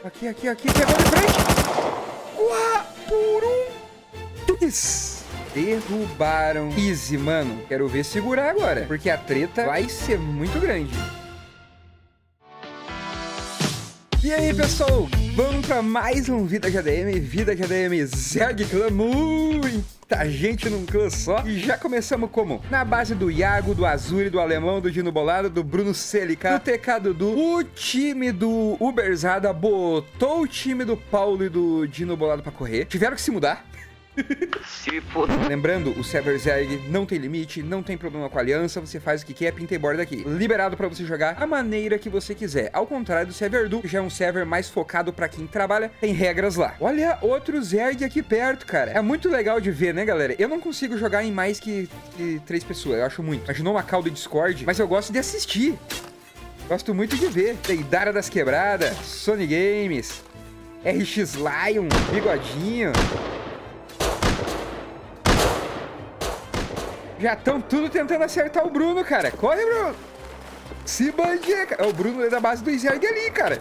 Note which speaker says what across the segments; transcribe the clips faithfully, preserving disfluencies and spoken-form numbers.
Speaker 1: Aqui, aqui, aqui. Pegou de frente. Uá, por um. Isso. Derrubaram. Easy, mano. Quero ver segurar agora, porque a treta vai ser muito grande. E aí, pessoal? Vamos pra mais um Vida de A D M. Vida de A D M Zerg Clã. Muita gente num clã só. E já começamos como? Na base do Iago, do Azuri, do Alemão, do Dino Bolado, do Bruno Celica, do T K Dudu. O time do Uberzada botou o time do Paulo e do Dino Bolado pra correr. Tiveram que se mudar. Se foda. Lembrando, o Server Zerg não tem limite, não tem problema com a aliança, você faz o que quer, pinta e borda aqui. Liberado pra você jogar a maneira que você quiser. Ao contrário do Server Du, que já é um server mais focado pra quem trabalha, tem regras lá. Olha outro Zerg aqui perto, cara. É muito legal de ver, né, galera? Eu não consigo jogar em mais que, que três pessoas, eu acho muito. Imaginou uma call do Discord, mas eu gosto de assistir. Gosto muito de ver. Deidara das Quebradas, Sony Games, R X Lion, Bigodinho. Já estão tudo tentando acertar o Bruno, cara. Corre, Bruno. Se bandia, cara. O Bruno é da base do Zerg ali, cara.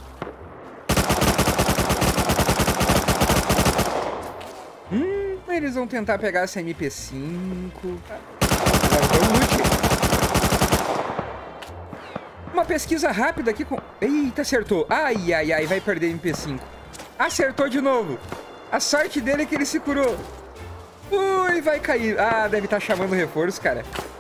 Speaker 1: Hum, eles vão tentar pegar essa M P cinco. Uma pesquisa rápida aqui com... Eita, acertou. Ai, ai, ai, vai perder a M P cinco. Acertou de novo. A sorte dele é que ele se curou. Ui, vai cair. Ah, deve estar chamando reforço, cara.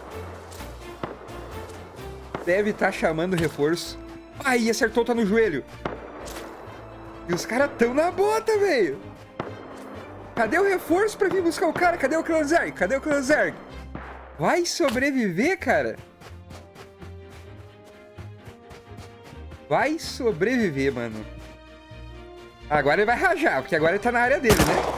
Speaker 1: Deve estar chamando reforço. Ai, acertou, tá no joelho. E os caras tão na bota, velho. Cadê o reforço pra vir buscar o cara? Cadê o Clã Zerg? Cadê o Clã Zerg? Vai sobreviver, cara. Vai sobreviver, mano. Agora ele vai rajar, porque agora ele tá na área dele, né?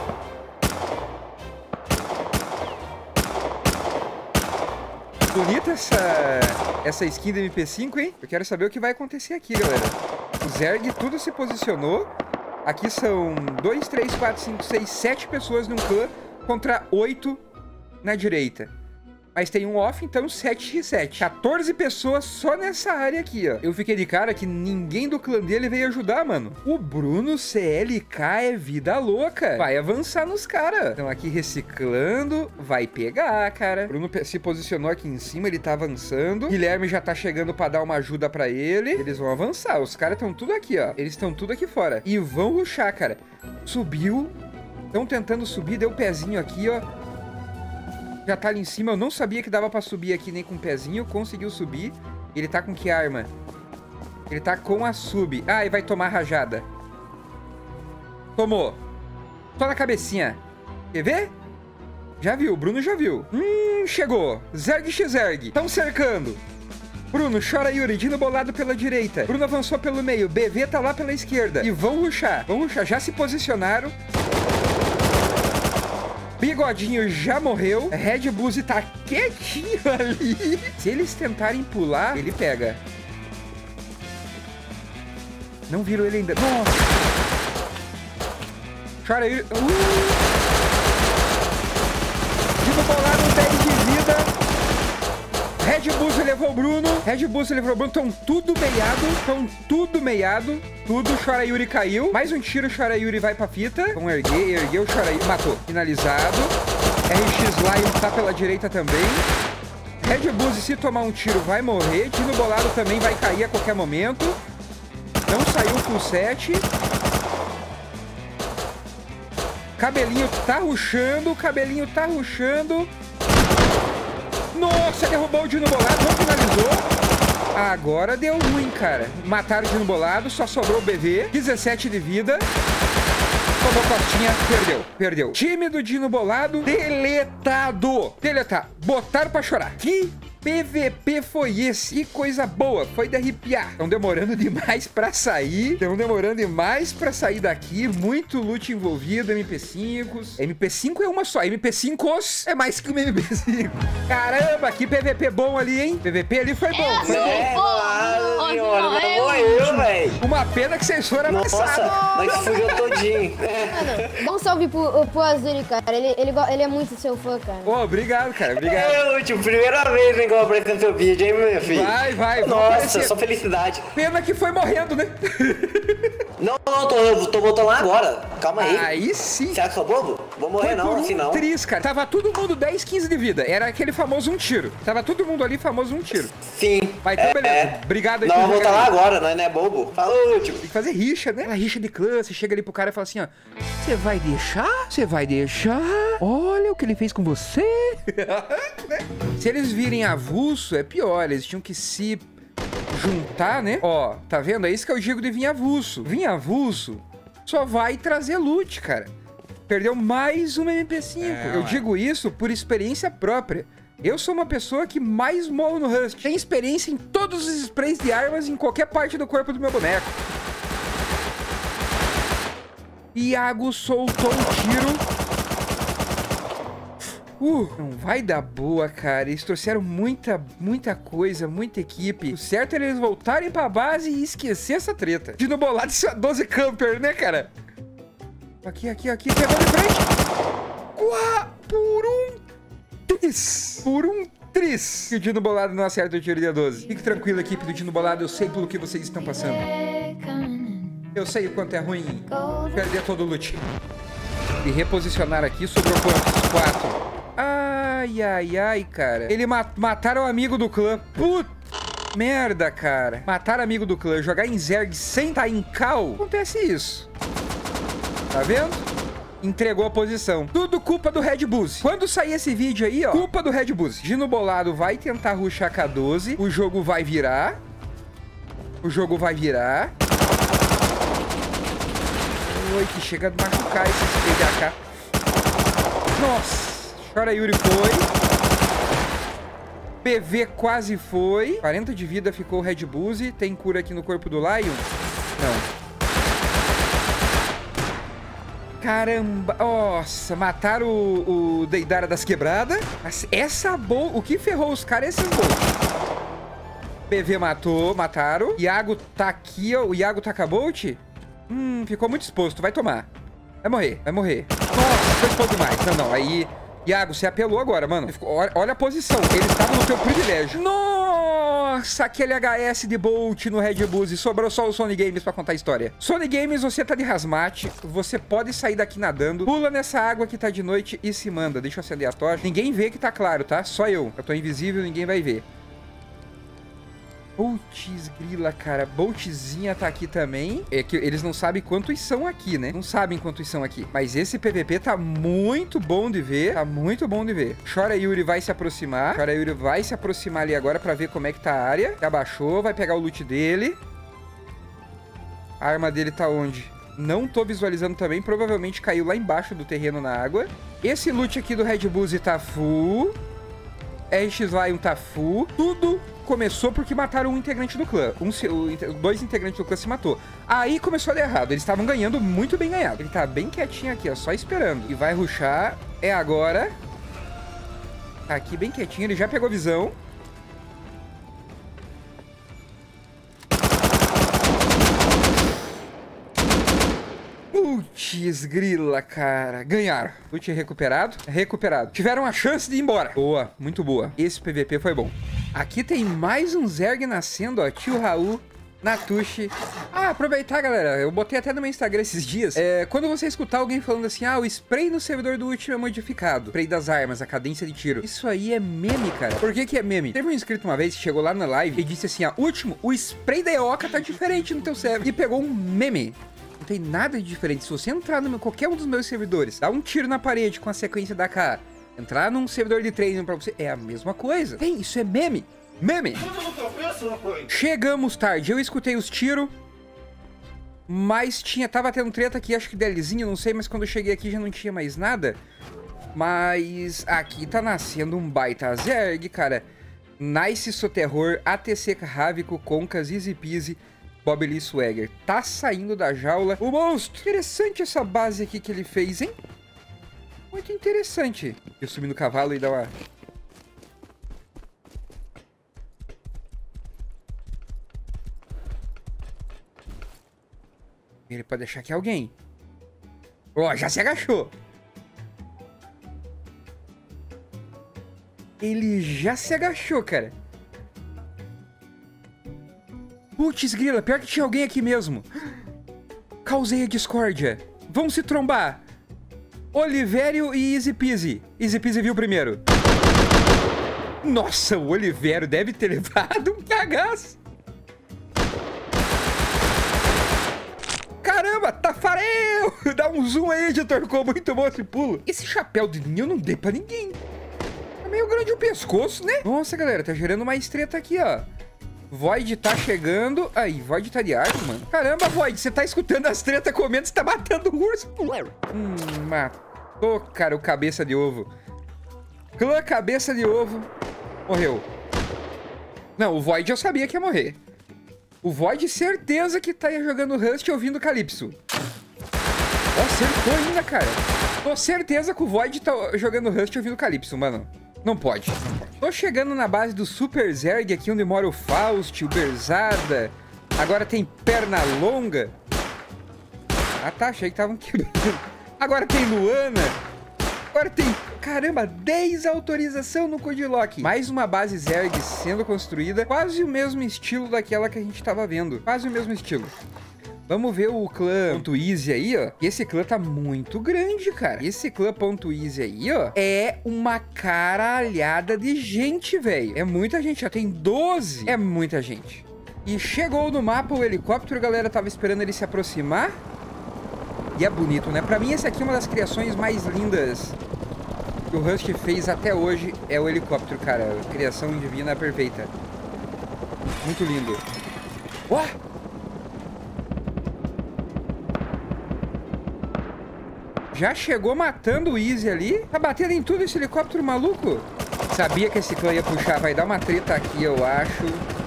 Speaker 1: Bonita essa, essa skin da M P cinco, hein? Eu quero saber o que vai acontecer aqui, galera. O Zerg, tudo se posicionou. Aqui são dois, três, quatro, cinco, seis, sete pessoas num clã contra oito na direita. Mas tem um off, então sete por sete. quatorze pessoas só nessa área aqui, ó. Eu fiquei de cara que ninguém do clã dele veio ajudar, mano. O Bruno C L K é vida louca. Vai avançar nos caras. Então aqui reciclando. Vai pegar, cara. O Bruno se posicionou aqui em cima, ele tá avançando. Guilherme já tá chegando pra dar uma ajuda pra ele. Eles vão avançar. Os caras estão tudo aqui, ó. Eles estão tudo aqui fora. E vão rushar, cara. Subiu. Estão tentando subir. Deu o pezinho aqui, ó. Já tá ali em cima. Eu não sabia que dava pra subir aqui nem com o pezinho. Conseguiu subir. Ele tá com que arma? Ele tá com a sub. Ah, e vai tomar rajada. Tomou. Só na cabecinha. Quer ver? Já viu. O Bruno já viu. Hum, chegou. Zerg x Zerg. Estão cercando. Bruno, chora Yuri. Dino Bolado pela direita. Bruno avançou pelo meio. B V tá lá pela esquerda. E vão rushar. Vão rushar. Já se posicionaram. Bigodinho já morreu. Red Blues tá quietinho ali. Se eles tentarem pular, ele pega. Não viram ele ainda. Nossa. Chora aí. Uh. Dino Bolado, dez de vida. Red Blues levou o Bruno. Red Blues levou o Bruno. Estão tudo meiado. Estão tudo meiado. Tudo. Chora Yuri caiu. Mais um tiro. Chora Yuri vai pra fita. Vamos erguer. Ergueu. Chora Yuri. Matou. Finalizado. R X Lion tá pela direita também. Red Blues, se tomar um tiro, vai morrer. Dino Bolado também vai cair a qualquer momento. Não saiu full set. Cabelinho tá rushando. Cabelinho tá rushando. Nossa, derrubou o Dino Bolado, não finalizou. Agora deu ruim, cara. Mataram o Dino Bolado, só sobrou o B V. dezessete de vida. Tomou costinha, perdeu, perdeu. Time do Dino Bolado, deletado. Deletado. Botaram pra chorar. Que P V P foi esse? Que coisa boa, foi de arrepiar. Estão demorando demais pra sair. Estão demorando demais pra sair daqui. Muito loot envolvido, M P cinco. M P cinco é uma só, M P cinco é mais que uma M P cinco. Caramba, que P V P bom ali, hein? P V P ali foi bom. Foi
Speaker 2: é,
Speaker 1: bom.
Speaker 2: Claro, senhora, morreu, velho.
Speaker 1: Uma pena que vocês foram amassados.
Speaker 2: Nossa, mas fugiu todinho.
Speaker 3: Mano, bom salve pro, pro Azuri, cara. Ele, ele, ele é muito seu fã, cara.
Speaker 1: Pô, obrigado, cara. Obrigado.
Speaker 2: É, tipo, primeira vez né, que eu aparecendo seu vídeo, hein, meu filho?
Speaker 1: Vai, vai.
Speaker 2: Nossa, só felicidade.
Speaker 1: Pena que foi morrendo, né?
Speaker 2: Não, não, tô, tô voltando lá agora. Calma aí.
Speaker 1: Aí sim.
Speaker 2: Será que sou bobo? Vou morrer
Speaker 1: Foi
Speaker 2: não,
Speaker 1: por
Speaker 2: assim
Speaker 1: um
Speaker 2: não.
Speaker 1: tris, cara. Tava todo mundo dez, quinze de vida. Era aquele famoso um tiro. Tava todo mundo ali, famoso um tiro.
Speaker 2: Sim.
Speaker 1: Vai, então
Speaker 2: é,
Speaker 1: beleza.
Speaker 2: É.
Speaker 1: Obrigado aí
Speaker 2: Não,
Speaker 1: por
Speaker 2: vou voltar
Speaker 1: jogar
Speaker 2: lá
Speaker 1: aí.
Speaker 2: agora, nós não é bobo. Falou, tipo.
Speaker 1: Tem que fazer rixa, né? A rixa de clã, você chega ali pro cara e fala assim, ó. Você vai deixar? Você vai deixar? Olha o que ele fez com você. Se eles virem avulso, é pior. Eles tinham que se juntar, né? Ó, tá vendo? É isso que eu digo de vir avulso. Vir avulso só vai trazer loot, cara. Perdeu mais uma M P cinco.
Speaker 4: É,
Speaker 1: eu
Speaker 4: ué.
Speaker 1: digo isso por experiência própria. Eu sou uma pessoa que mais morro no Rust. Tem experiência em todos os sprays de armas em qualquer parte do corpo do meu boneco. Iago soltou um tiro. Uh, não vai dar boa, cara. Eles trouxeram muita, muita coisa, muita equipe. O certo é eles voltarem pra base e esquecer essa treta. De no bolado, isso é doze camper, né, cara? Aqui, aqui, aqui. Pegou de frente. Uá, por um tris. Por um tris. E o Dino Bolado não acerta o tiro de doze. Fique tranquilo, equipe do Dino Bolado. Eu sei pelo que vocês estão passando. Eu sei o quanto é ruim perder todo o loot. E reposicionar aqui, sobrou quantos? Quatro. Ai, ai, ai, cara. Ele ma mataram o amigo do clã. Puta merda, cara. Mataram amigo do clã. Jogar em Zerg sem estar em cal. Acontece isso. Tá vendo? Entregou a posição. Tudo culpa do Red Buzz. Quando sair esse vídeo aí, ó, culpa do Red Buzz. Dino Bolado vai tentar rushar K doze. O jogo vai virar. O jogo vai virar. Oi, que chega a machucar esse spray de A K. Nossa. Chora Yuri foi. P V quase foi. quarenta de vida ficou o Red Buzz. Tem cura aqui no corpo do Lion? Não. Caramba. Nossa, mataram o, o Deidara das Quebradas. Essa bolt. O que ferrou os caras é esses bolt. P V matou, mataram. Iago tá aqui, ó. O Iago tá com a bolt? Hum, ficou muito exposto. Vai tomar. Vai morrer, vai morrer. Nossa, foi exposto demais. Não, não. Aí, Iago, você apelou agora, mano. Olha, olha a posição. Ele estava no teu privilégio. Nossa, aquele H S de Bolt no Red Buzz. Sobrou só o Sony Games pra contar a história. Sony Games, você tá de rasmate. Você pode sair daqui nadando. Pula nessa água que tá de noite e se manda. Deixa eu acender a tocha. Ninguém vê que tá claro, tá? Só eu. Eu tô invisível, ninguém vai ver. Putz, grila, cara. Boltzinha tá aqui também. É que eles não sabem quantos são aqui, né? Não sabem quantos são aqui. Mas esse P V P tá muito bom de ver. Tá muito bom de ver. Chora Yuri vai se aproximar. Chora Yuri vai se aproximar ali agora pra ver como é que tá a área. Abaixou, vai pegar o loot dele. A arma dele tá onde? Não tô visualizando também. Provavelmente caiu lá embaixo do terreno na água. Esse loot aqui do Red Buzz tá full. R X Lion tá full. Tudo começou porque mataram um integrante do clã. Um, o, dois integrantes do clã se matou. Aí começou a dar errado. Eles estavam ganhando muito bem ganhado. Ele tá bem quietinho aqui, ó. Só esperando. E vai rushar. É agora. Tá aqui bem quietinho. Ele já pegou visão. Putz, grila, cara. Ganharam. Loot recuperado. Recuperado. Tiveram a chance de ir embora. Boa, muito boa. Esse P V P foi bom. Aqui tem mais um Zerg nascendo, ó. Tio Raul, Natushi. Ah, aproveitar, galera. Eu botei até no meu Instagram esses dias. É, quando você escutar alguém falando assim, ah, o spray no servidor do último é modificado. Spray das armas, a cadência de tiro. Isso aí é meme, cara. Por que que é meme? Teve um inscrito uma vez que chegou lá na live e disse assim, ah, último, o spray da Eoka tá diferente no teu server. E pegou um meme. Não tem nada de diferente. Se você entrar no meu, qualquer um dos meus servidores, dar um tiro na parede com a sequência da A K, entrar num servidor de treino pra você, é a mesma coisa. Tem, isso é meme. Meme. Chegamos tarde. Eu escutei os tiros, mas tinha, tava tendo treta aqui, acho que delizinho, não sei, mas quando eu cheguei aqui já não tinha mais nada. Mas aqui tá nascendo um baita Zerg, cara. Nice Soterror, A T C Rávico, Concas, Easy Peasy, Bob Lee Swagger. Tá saindo da jaula o monstro. Interessante essa base aqui que ele fez, hein? Muito interessante. Eu subi no cavalo e dar uma... Ele pode deixar que alguém. Ó, oh, já se agachou. Ele já se agachou, cara. Putz, grila, pior que tinha alguém aqui mesmo. Causei a discórdia. Vão se trombar. Olivério e Easy Peasy. Easy Peasy viu primeiro. Nossa, o Olivério deve ter levado um cagaço. Caramba, tafarel! Dá um zoom aí, editor. Ficou muito bom esse pulo. Esse chapéu de linha eu não dei pra ninguém. É meio grande o pescoço, né? Nossa, galera, tá gerando mais treta aqui, ó. Void tá chegando. Aí, Void tá de arco, mano. Caramba, Void, você tá escutando as tretas comendo, você tá matando o urso. Hum, matou, cara, o cabeça de ovo. Clã cabeça de ovo. Morreu. Não, o Void eu sabia que ia morrer. O Void, certeza que tá jogando Rust ouvindo Calypso. Ó, acertou ainda, cara. Tô certeza que o Void tá jogando Rust ouvindo Calypso, mano. Não pode. Tô chegando na base do Super Zerg, aqui onde mora o Faust, o Berzada. Agora tem perna longa. Ah tá, achei que estavam quebrando. Agora tem Luana. Agora tem, caramba, dez autorização no Codilock. Mais uma base Zerg sendo construída. Quase o mesmo estilo daquela que a gente tava vendo. Quase o mesmo estilo. Vamos ver o clã .easy aí, ó. Esse clã tá muito grande, cara. Esse clã .easy aí, ó, é uma caralhada de gente, velho. É muita gente, já tem doze. É muita gente. E chegou no mapa o helicóptero, galera. Tava esperando ele se aproximar. E é bonito, né? Pra mim, essa aqui é uma das criações mais lindas que o Rust fez até hoje. É o helicóptero, cara. Criação divina perfeita. Muito lindo. Ó! Oh! Já chegou matando o Easy ali. Tá batendo em tudo esse helicóptero maluco. Sabia que esse clã ia puxar. Vai dar uma treta aqui, eu acho.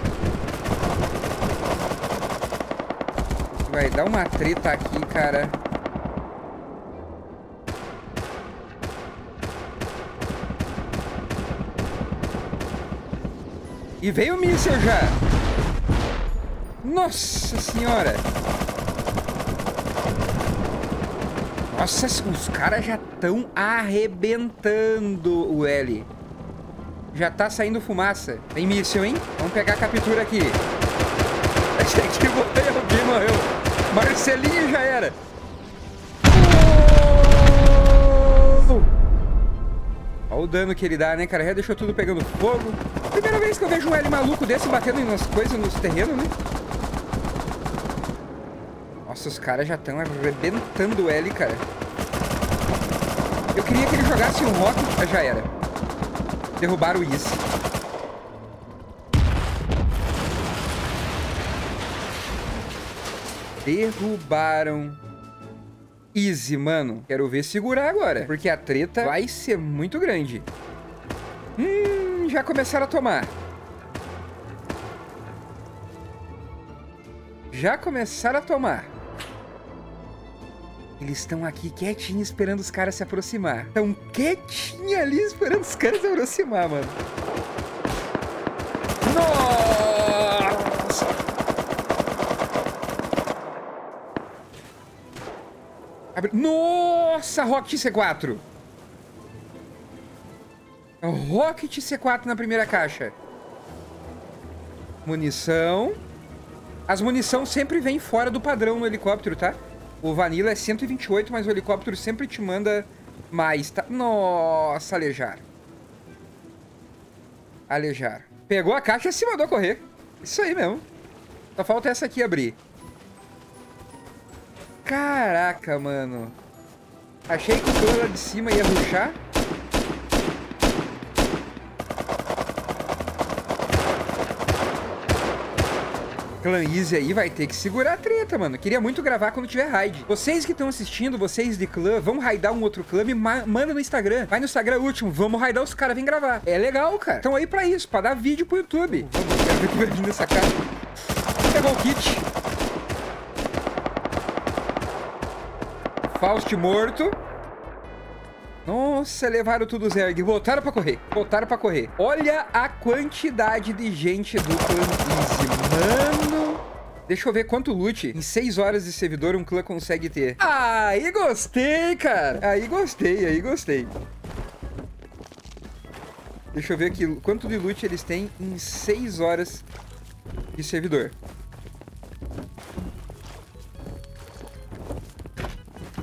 Speaker 1: Vai dar uma treta aqui, cara. E veio o míssil já. Nossa senhora. Nossa, os caras já estão arrebentando o L. Já tá saindo fumaça. Tem míssil, hein? Vamos pegar a captura aqui. Achei que morreu, alguém morreu. Marcelinho já era. Oh! Olha o dano que ele dá, né, cara? Já deixou tudo pegando fogo. Primeira vez que eu vejo um L maluco desse batendo nas coisas, nos terrenos, né? Nossa, os caras já estão arrebentando o L, cara. Eu queria que ele jogasse um rock. Ah, já era. Derrubaram o Easy. Derrubaram Easy, mano. Quero ver segurar agora, porque a treta vai ser muito grande. Hum, já começaram a tomar. Já começaram a tomar. Eles estão aqui quietinhos esperando os caras se aproximar. Estão quietinhos ali esperando os caras se aproximar, mano. Nossa! Abre... Nossa, Rocket C quatro. Rocket C quatro na primeira caixa. Munição. As munição sempre vêm fora do padrão no helicóptero, tá? O Vanilla é cento e vinte e oito, mas o helicóptero sempre te manda mais, tá? Nossa, alejar. Alejar. Pegou a caixa e se mandou correr. Isso aí mesmo. Só falta essa aqui abrir. Caraca, mano. Achei que o clã lá de cima ia rushar. Clã Easy aí vai ter que segurar a treta, mano. Queria muito gravar quando tiver raid. Vocês que estão assistindo, vocês de clã, vão raidar um outro clã, me ma manda no Instagram. Vai no Instagram último, vamos raidar os caras, vem gravar. É legal, cara. Estão aí pra isso, pra dar vídeo pro YouTube. Vamos, quero ver o que vai vir nessa caixa. Pegou o kit. Faust morto. Nossa, levaram tudo Zerg. Voltaram pra correr. Voltaram pra correr. Olha a quantidade de gente do clã Easy, mano. Deixa eu ver quanto loot em seis horas de servidor um clã consegue ter. Aí gostei, cara. Aí gostei, aí gostei. Deixa eu ver aqui quanto de loot eles têm em seis horas de servidor.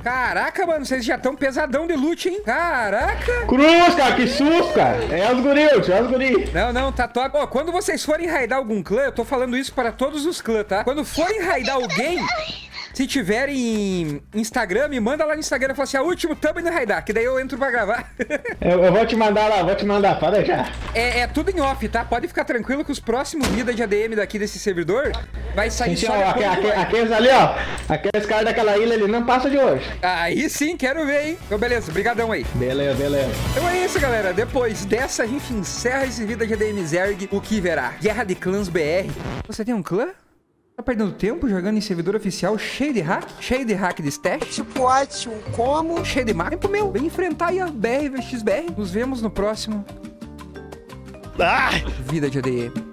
Speaker 1: Caraca, mano, vocês já estão pesadão de loot, hein? Caraca.
Speaker 4: Cruz, cara, que susto, cara. É os guris, é os guris.
Speaker 1: Não, não, tá top. Ó, quando vocês forem raidar algum clã, eu tô falando isso para todos os clãs, tá? Quando forem raidar alguém, se tiverem Instagram, me manda lá no Instagram e fala assim, a último tamo indo raidar, que daí eu entro pra gravar.
Speaker 4: eu, eu vou te mandar lá, vou te mandar, pode deixar.
Speaker 1: É, é tudo em off, tá? Pode ficar tranquilo que os próximos vida de A D M daqui desse servidor vai sair
Speaker 4: Sim,
Speaker 1: só
Speaker 4: ó, aqu, aqu, aqueles ali, ó, aqueles caras daquela ilha ali não passa de hoje.
Speaker 1: Aí sim, quero ver, hein? Então beleza, brigadão aí.
Speaker 4: Beleza, beleza.
Speaker 1: Então é isso, galera. Depois dessa, a gente encerra esse vida de A D M Zerg, o que verá? Guerra de Clãs B R. Você tem um clã? Tá perdendo tempo jogando em servidor oficial cheio de hack? Cheio de hack de stash?
Speaker 5: Tipo, ótimo, como?
Speaker 1: Cheio de mapa, meu. Vem enfrentar aí a B R V X B R. Nos vemos no próximo...
Speaker 5: Ah!
Speaker 1: Vida de A D M.